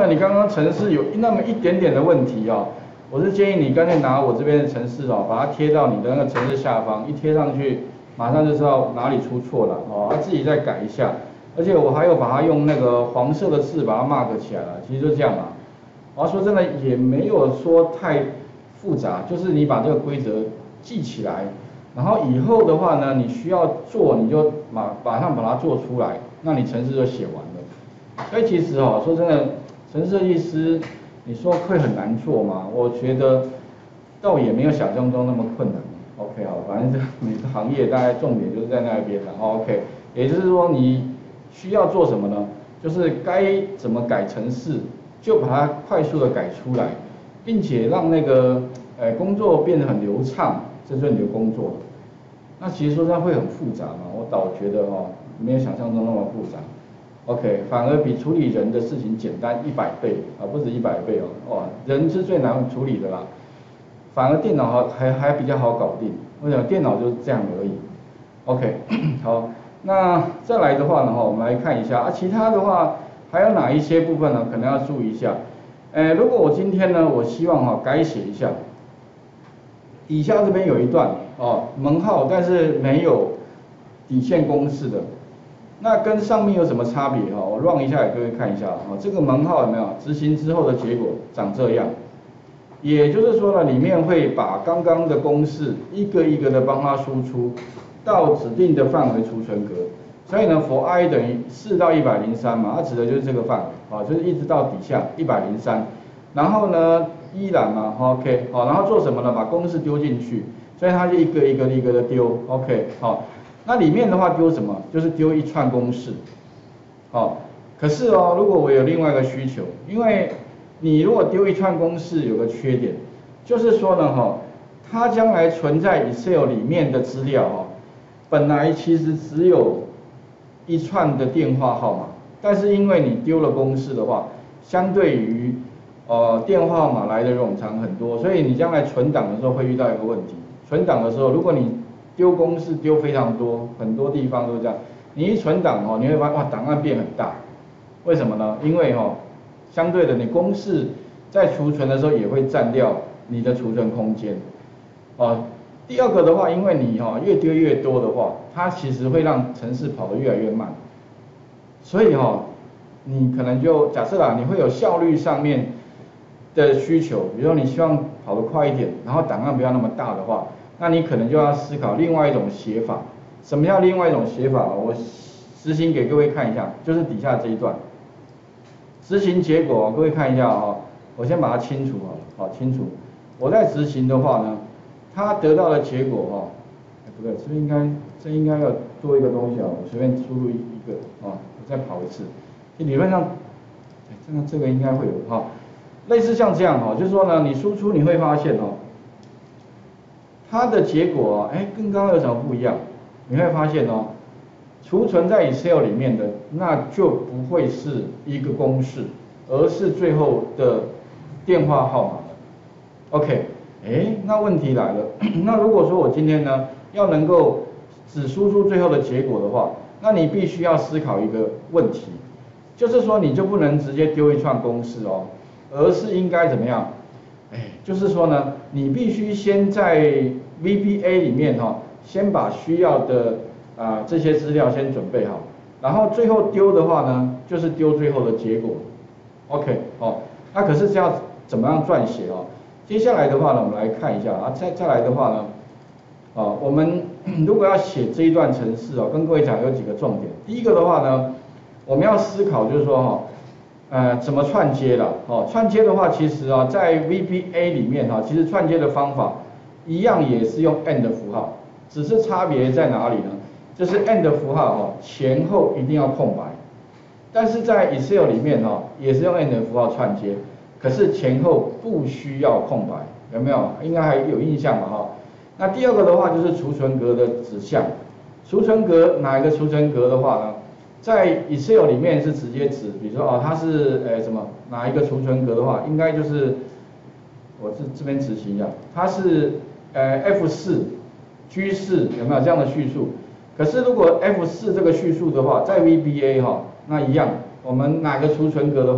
呢，你刚刚程式有那么一点点的问题哦，我是建议你干脆拿我这边的程式哦，把它贴到你的那个程式下方，一贴上去，马上就知道哪里出错了哦，自己再改一下。而且我还有把它用那个黄色的字把它 mark 起来了，其实就这样嘛。我要说真的也没有说太复杂，就是你把这个规则记起来，然后以后的话呢，你需要做你就马上把它做出来，那你程式就写完了。所以其实哦，说真的，程式设计师你说会很难做吗？我觉得倒也没有想象中那么困难。OK 好，反正这每个行业大概重点就是在那边了。OK， 也就是说你需要做什么呢？就是该怎么改程式，就把它快速的改出来，并且让那个工作变得很流畅，这就是你的工作了。那其实说它会很复杂嘛，我倒觉得哦，没有想象中那么复杂。OK， 反而比处理人的事情简单100倍啊，不止100倍哦，哇，人是最难处理的啦，反而电脑还比较好搞定，为什么？电脑就是这样而已。OK， 好，那再来的话呢，我们来看一下啊，其他的话还有哪一些部分呢？可能要注意一下。如果我今天呢，我希望改写一下，底下这边有一段哦，门号，但是没有底线公式的。那跟上面有什么差别哈？我 run 一下给各位看一下哈，这个门号有没有执行之后的结果长这样？也就是说呢，里面会把刚刚的公式一个一个的帮它输出到指定的范围储存格。所以呢 ，for i 等于4到103嘛，它指的就是这个范围啊，就是一直到底下103。然后呢，依然嘛 ，OK， 好，然后做什么呢？把公式丢进去，所以它就一个一个一个的丢 ，OK， 好。那里面的话丢什么？就是丢一串公式，好。可是哦，如果我有另外一个需求，因为你如果丢一串公式有个缺点，就是说呢，它将来存在 Excel 里面的资料本来其实只有一串的电话号码，但是因为你丢了公式的话，相对于电话号码来的冗长很多，所以你将来存档的时候会遇到一个问题。存档的时候，如果你丢公式丢非常多，很多地方都这样，你一存档你会发现哇，档案变很大。为什么呢？因为相对的，你公式在储存的时候也会占掉你的储存空间。第二个的话，因为你越丢越多的话，它其实会让程式跑得越来越慢。所以你可能就假设啦，你会有效率上面的需求，比如说你希望跑得快一点，然后档案不要那么大的话，那你可能就要思考另外一种写法。什么叫另外一种写法？我执行给各位看一下，就是底下这一段。执行结果各位看一下我先把它清除好清除。我在执行的话呢，它得到的结果不对，这应该要多一个东西我随便输入一个我再跑一次。理论上，这个应该会有类似像这样就是说呢，你输出你会发现它的结果跟刚刚有什么不一样？你会发现储存在 Excel 里面的那就不会是一个公式，而是最后的电话号码了。OK， 那问题来了，那如果说我今天呢要能够只输出最后的结果的话，那你必须要思考一个问题，就是说你就不能直接丢一串公式而是应该怎么样？就是说呢，你必须先在 VBA 里面先把需要的这些资料先准备好，然后最后丢的话呢，就是丢最后的结果。OK， 那可是这要怎么样撰写接下来的话呢，我们来看一下再来的话呢，我们如果要写这一段程式跟各位讲有几个重点。第一个的话呢，我们要思考就是说怎么串接了串接的话，其实在 VBA 里面其实串接的方法一样也是用 AND 符号，只是差别在哪里呢？就是 AND 符号前后一定要空白，但是在 Excel 里面也是用 AND 符号串接，可是前后不需要空白，有没有？应该还有印象吧那第二个的话就是储存格的指向，储存格哪一个储存格的话呢？在 Excel 里面是直接指，比如说它是哪一个储存格的话，应该就是我这边执行一下，它是F4、G4 有没有这样的叙述？可是如果 F4这个叙述的话，在 VBA 那一样，我们哪个储存格的话，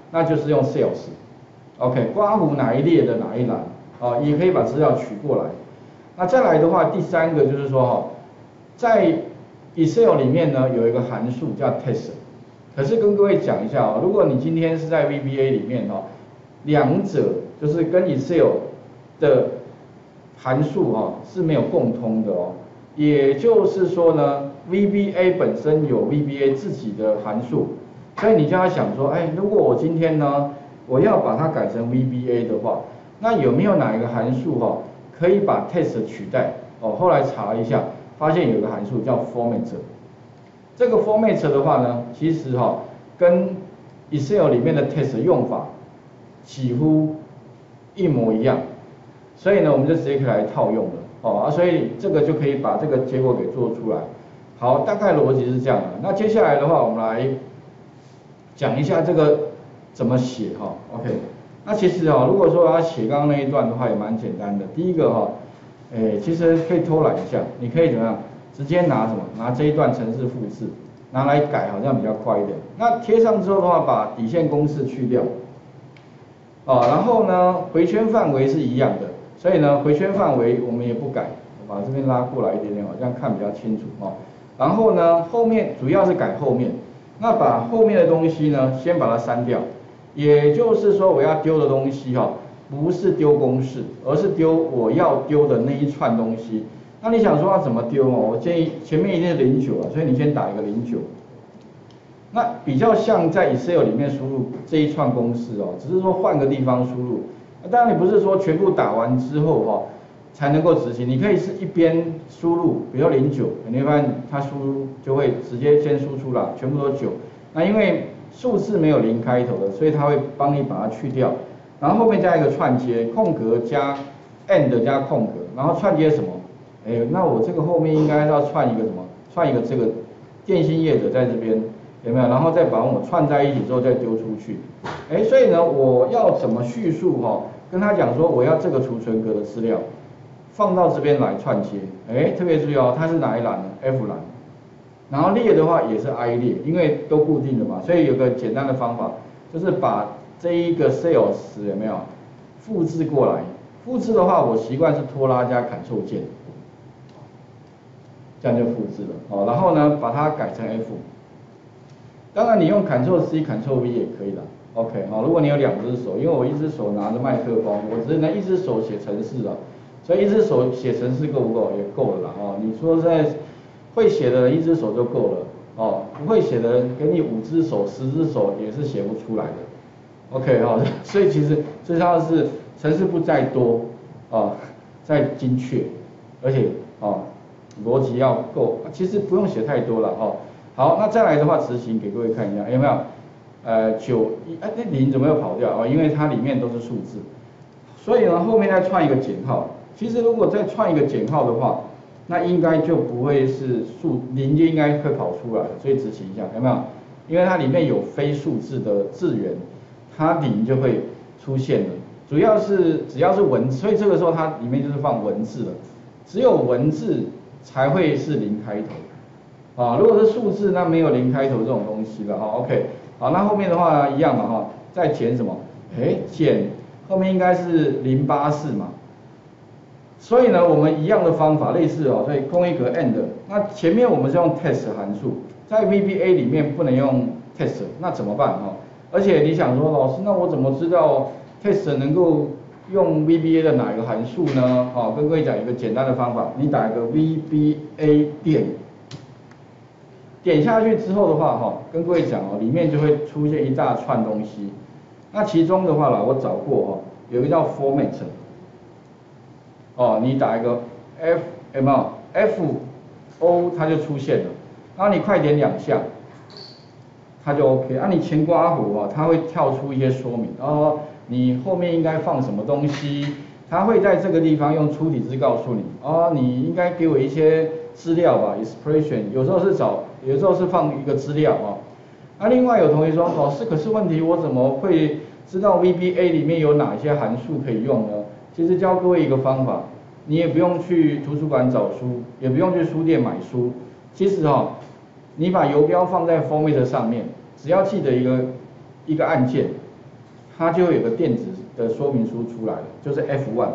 那就是用 sales，OK， 刮胡哪一列的哪一栏，也可以把资料取过来。那再来的话，第三个就是说在 Excel 里面呢有一个函数叫 test， 可是跟各位讲一下如果你今天是在 VBA 里面两者就是跟 Excel 的函数是没有共通的也就是说呢 ，VBA 本身有 VBA 自己的函数，所以你就要想说，如果我今天呢，我要把它改成 VBA 的话，那有没有哪一个函数可以把 test 取代？后来查了一下，发现有个函数叫 format。这个 format 的话呢，其实跟 Excel 里面的 test 用法几乎一模一样，所以呢，我们就直接可以来套用了所以这个就可以把这个结果给做出来。好，大概逻辑是这样的。那接下来的话，我们来讲一下这个怎么写OK。那其实如果说要写刚刚那一段的话，也蛮简单的。第一个其实可以偷懒一下，你可以怎么样？直接拿什么？拿这一段程式复制，拿来改，好像比较快一点。那贴上之后的话，把底线公式去掉，然后呢，回圈范围是一样的，所以呢，回圈范围我们也不改，我把这边拉过来一点点，这样看比较清楚然后呢，后面主要是改后面，那把后面的东西呢，先把它删掉，也就是说我要丢的东西不是丢公式，而是丢我要丢的那一串东西。那你想说要怎么丢我建议前面一定是09所以你先打一个09。那比较像在 Excel 里面输入这一串公式只是说换个地方输入。当然你不是说全部打完之后才能够执行，你可以是一边输入，比如说09，你会发现它输入就会直接先输出了，全部都9。那因为数字没有0开头的，所以它会帮你把它去掉，然后后面加一个串接，空格加 and 加空格，然后串接什么？那我这个后面应该要串一个什么？串一个这个电信业者在这边有没有？然后再把我们串在一起之后再丢出去。所以呢，我要怎么叙述跟他讲说我要这个储存格的资料放到这边来串接。特别注意它是哪一栏呢 ？F 栏。然后列的话也是 I 列，因为都固定的嘛，所以有个简单的方法，就是把这一个 sales 有没有复制过来？复制的话，我习惯是拖拉加 Ctrl 键。这样就复制了然后呢，把它改成 F。当然你用 Ctrl+C、Ctrl+V 也可以的 ，OK 如果你有2只手，因为我一只手拿着麦克风，我只能一只手写程式所以一只手写程式够不够？也够了啦你说在会写的人一只手就够了不会写的人给你5只手、10只手也是写不出来的 ，OK 所以其实最重要的是程式不在多再精确，而且逻辑要够，其实不用写太多了好，那再来的话，执行给各位看一下，有没有？9那0怎么又跑掉因为它里面都是数字，所以呢后面再串一个减号。其实如果再串一个减号的话，那应该就不会是0就应该会跑出来了，所以执行一下，有没有？因为它里面有非数字的字元，它0就会出现了。只要是文字，所以这个时候它里面就是放文字了，只有文字才会是0开头如果是数字，那没有0开头这种东西了OK， 好，那后面的话一样嘛再减什么？减后面应该是084嘛。所以呢，我们一样的方法，类似所以空一格 and， 那前面我们是用 test 函数，在 VBA 里面不能用 test， 那怎么办而且你想说，老师，那我怎么知道 test 能够用 VBA 的哪一个函数呢？跟各位讲一个简单的方法，你打一个 VBA 点下去之后的话跟各位讲里面就会出现一大串东西。那其中的话我找过有一个叫 format。你打一个 F它就出现了，然后你快点2下，它就 OK。你前刮弧它会跳出一些说明，你后面应该放什么东西，它会在这个地方用粗体字告诉你，你应该给我一些资料吧 ，expression， 有时候是放一个资料另外有同学说，老师，可是问题我怎么会知道 VBA 里面有哪些函数可以用呢？其实教各位一个方法，你也不用去图书馆找书，也不用去书店买书。其实你把游标放在 format 上面，只要记得一个按键， 它就会有个电子的说明书出来了，就是 F1，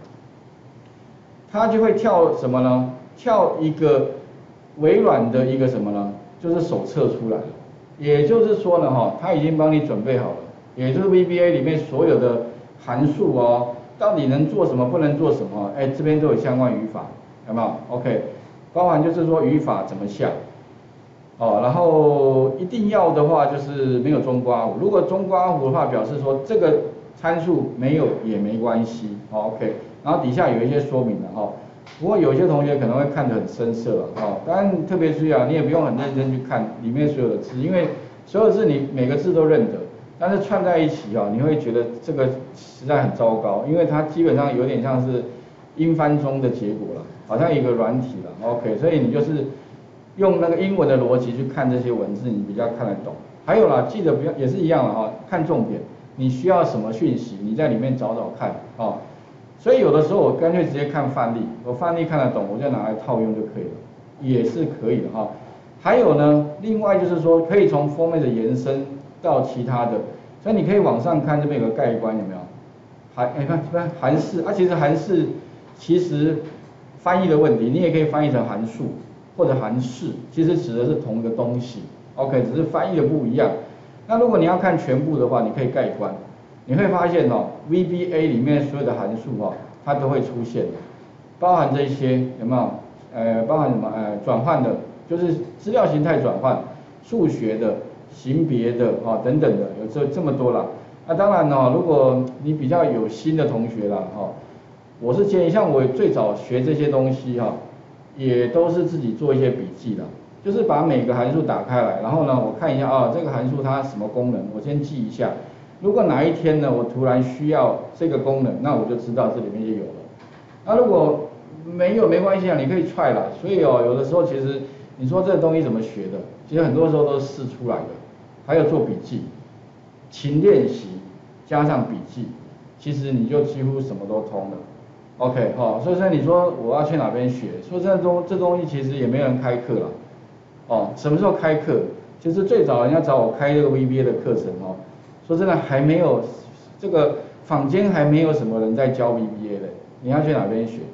它就会跳什么呢？跳一个微软的一个什么呢？就是手册出来了。也就是说呢，它已经帮你准备好了，也就是 VBA 里面所有的函数哦，到底能做什么，不能做什么，这边都有相关语法，有没有 ？OK， 包含就是说语法怎么下。然后一定要的话就是没有中括弧，如果中括弧的话，表示说这个参数没有也没关系，OK。然后底下有一些说明的不过有些同学可能会看得很生涩当然特别注意你也不用很认真去看里面所有的字，因为所有字你每个字都认得，但是串在一起你会觉得这个实在很糟糕，因为它基本上有点像是英翻中的结果了，好像一个软体了，OK。所以你就是用那个英文的逻辑去看这些文字，你比较看得懂。还有啦，记得不要也是一样的看重点，你需要什么讯息，你在里面找找看所以有的时候我干脆直接看范例，我范例看得懂，我就拿来套用就可以了，也是可以的还有呢，另外就是说可以从 format 的延伸到其他的，所以你可以往上看，这边有个概观有没有？看函式其实函式其实翻译的问题，你也可以翻译成函数或者函式，其实指的是同一个东西 ，OK， 只是翻译的不一样。那如果你要看全部的话，你可以概观。你会发现VBA 里面所有的函数它都会出现，包含这些有没有？包含什么？转换的，就是资料形态转换，数学的、型别的等等的，有这么多啦。那当然如果你比较有心的同学啦我是建议像我最早学这些东西也都是自己做一些笔记的，就是把每个函数打开来，然后呢我看一下这个函数它什么功能，我先记一下。如果哪一天呢，我突然需要这个功能，那我就知道这里面就有了。那如果没有没关系你可以 try 啦。所以有的时候其实你说这个东西怎么学的，其实很多时候都是试出来的。还有做笔记，勤练习加上笔记，其实你就几乎什么都通了。OK 所以说你说我要去哪边学？说真的这东西其实也没人开课了。什么时候开课？就是最早人家找我开这个 VBA 的课程说真的还没有这个坊间还没有什么人在教 VBA 的，你要去哪边学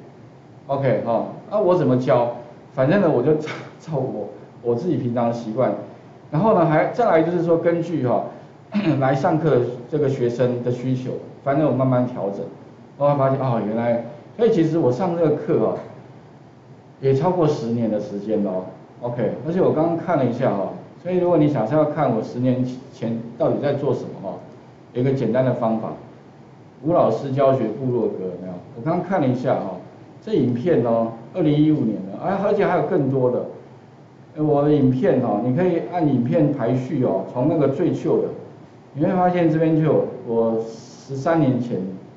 ？OK 我怎么教？反正呢我就照我自己平常的习惯，然后呢再来就是说根据来上课的这个学生的需求，反正我慢慢调整，后来发现原来，所以其实我上这个课也超过10年的时间了OK， 而且我刚刚看了一下所以如果你想是要看我10年前到底在做什么有一个简单的方法，吴老师教学部落格有没有？我刚刚看了一下这影片2015年的，而且还有更多的。我的影片你可以按影片排序从那个最旧的，你会发现这边就有我13年前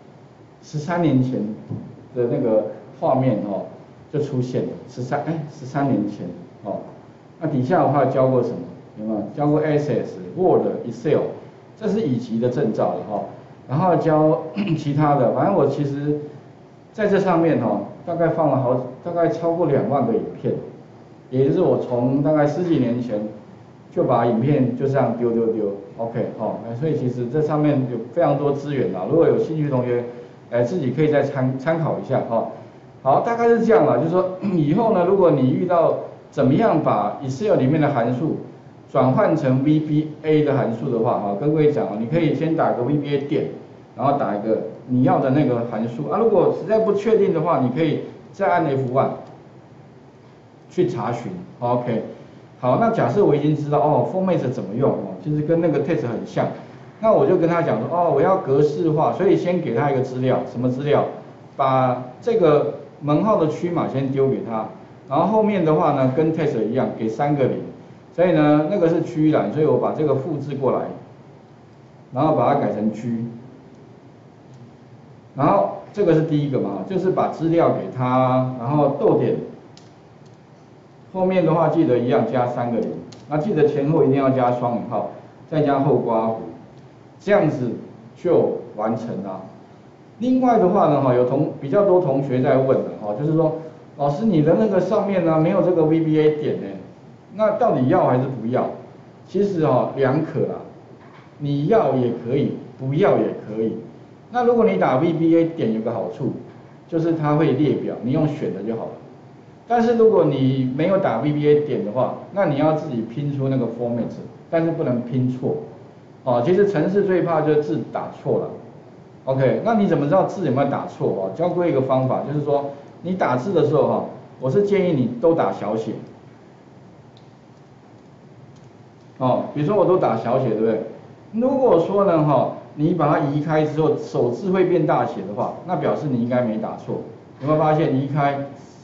的那个画面就出现了，13年前那底下的话教过什么？有没有教过 Access、Word、Excel， 这是乙级的证照了然后教其他的，反正我其实在这上面大概放了大概超过2万个影片，也就是我从大概10几年前就把影片就这样丢，OK 所以其实这上面有非常多资源如果有兴趣的同学自己可以再参考一下好，大概是这样啦，就是说以后呢，如果你遇到怎么样把 Excel 里面的函数转换成 VBA 的函数的话跟各位讲你可以先打个 VBA 点，然后打一个你要的那个函数如果实在不确定的话，你可以再按 F1 去查询 OK。好，那假设我已经知道format 怎么用其实跟那个 test 很像，那我就跟他讲说我要格式化，所以先给他一个资料，什么资料？把这个门号的区码先丢给他，然后后面的话呢跟 test 一样给3个0，所以呢那个是区栏，所以我把这个复制过来，然后把它改成区，然后这个是第一个嘛，就是把资料给他，然后逗点，后面的话记得一样加3个0，那记得前后一定要加双引号，再加后括弧，这样子就完成了。另外的话呢比较多同学在问的就是说老师你的那个上面呢没有这个 VBA 点呢，那到底要还是不要？其实两可啦，你要也可以， 不要也可以。那如果你打 VBA 点有个好处，就是它会列表，你用选的就好了。但是如果你没有打 VBA 点的话，那你要自己拼出那个 format， 但是不能拼错。哦，其实程式最怕就是字打错了。OK， 那你怎么知道字有没有打错？哦，教各位一个方法，就是说你打字的时候哈，我是建议你都打小写。哦，比如说我都打小写，对不对？如果说呢哈，你把它移开之后，首字会变大写的话，那表示你应该没打错。有没有发现移开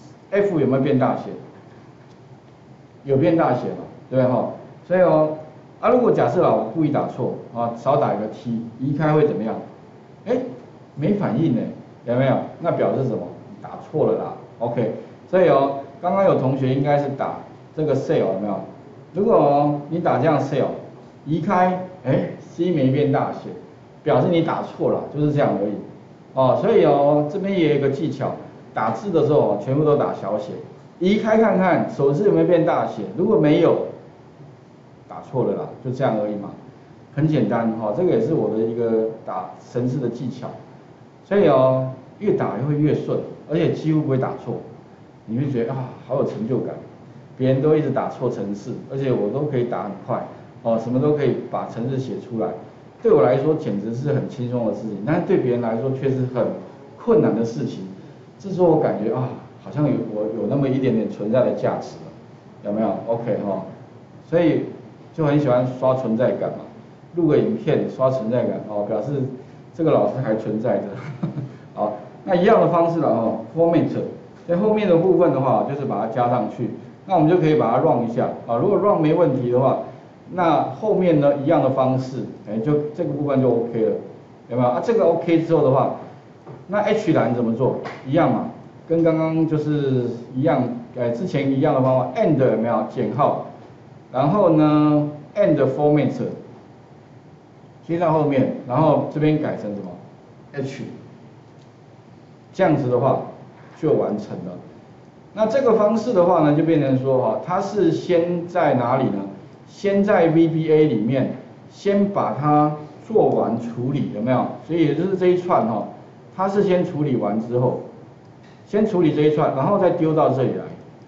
F 有没有变大写？有变大写嘛，对不对哈？所以哦，如果假设我故意打错啊，少打一个 T， 移开会怎么样？哎，没反应呢，有没有？那表示什么？打错了啦。OK， 所以哦，刚刚有同学应该是打这个 cell 有没有？如果你打这样 cell， 移开，哎 ，C 没变大写，表示你打错了，就是这样而已。哦，所以哦，这边也有一个技巧，打字的时候全部都打小写，移开看看首字有没有变大写，如果没有，打错了啦，就这样而已嘛，很简单哈、这个也是我的一个打程式的技巧，所以哦，越打会越顺，而且几乎不会打错，你会觉得啊，好有成就感。别人都一直打错程式，而且我都可以打很快，哦，什么都可以把程式写出来，对我来说简直是很轻松的事情，但是对别人来说却是很困难的事情。这时候我感觉啊，好像我有那么一点点存在的价值了，有没有 ？OK 哈，所以就很喜欢刷存在感嘛，录个影片刷存在感哦，表示这个老师还存在着。好，那一样的方式了哦 ，format 在后面的部分的话，就是把它加上去。那我们就可以把它 run 一下啊，如果 run 没问题的话，那后面呢一样的方式，就这个部分就 OK 了，有没有啊？这个 OK 之后的话，那 H 栏怎么做？一样嘛，跟刚刚就是一样，之前一样的方法 ，and 有没有减号？然后呢 and format 贴到后面，然后这边改成什么 H， 这样子的话就完成了。那这个方式的话呢，就变成说哈，它是先在哪里呢？先在 VBA 里面先把它做完处理，有没有？所以也就是这一串哈，它是先处理完之后，先处理这一串，然后再丢到这里来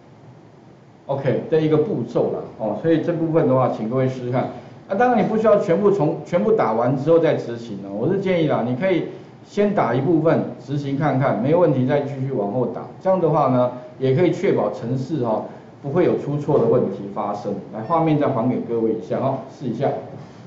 ，OK 的一个步骤啦。哦，所以这部分的话，请各位试试看。当然你不需要全部打完之后再执行了，我是建议啦，你可以先打一部分执行看看，没问题再继续往后打。这样的话呢，也可以确保程式不会有出错的问题发生。来，画面再还给各位一下试一下。